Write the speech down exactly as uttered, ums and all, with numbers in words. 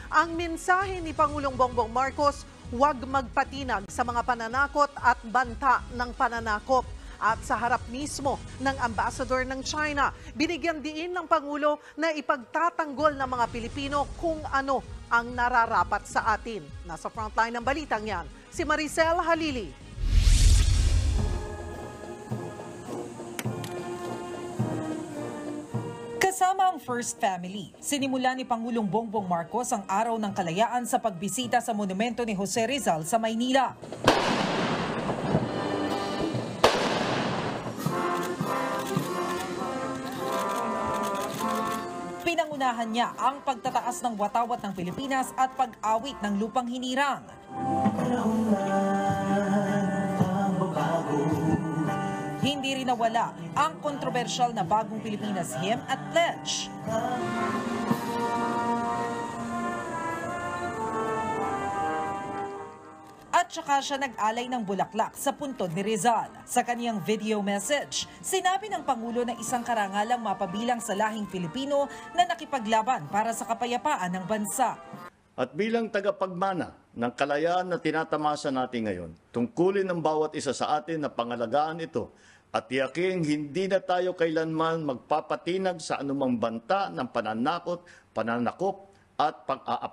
Ang mensahe ni Pangulong Bongbong Marcos, huwag magpatinag sa mga pananakot at banta ng pananakop. At sa harap mismo ng ambassador ng China, binigyan diin ng Pangulo na ipagtatanggol ng mga Pilipino kung ano ang nararapat sa atin. Nasa frontline ng balitang yan, si Maricel Halili. Kasama ang First Family, sinimula ni Pangulong Bongbong Marcos ang Araw ng Kalayaan sa pagbisita sa monumento ni Jose Rizal sa Maynila. Pinangunahan niya ang pagtataas ng watawat ng Pilipinas at pag-awit ng lupang hinirang. Hindi rin nawala ang kontrobersyal na Bagong Pilipinas Hymn at Pledge. At saka siya nag-alay ng bulaklak sa puntod ni Rizal. Sa kaniyang video message, sinabi ng Pangulo na isang karangalang mapabilang sa lahing Pilipino na nakipaglaban para sa kapayapaan ng bansa. At bilang tagapagmana ng kalayaan na tinatamasa natin ngayon, tungkulin ng bawat isa sa atin na pangalagaan ito at tiyaking hindi na tayo kailanman magpapatinag sa anumang banta ng pananakot, pananakop at pang-aap.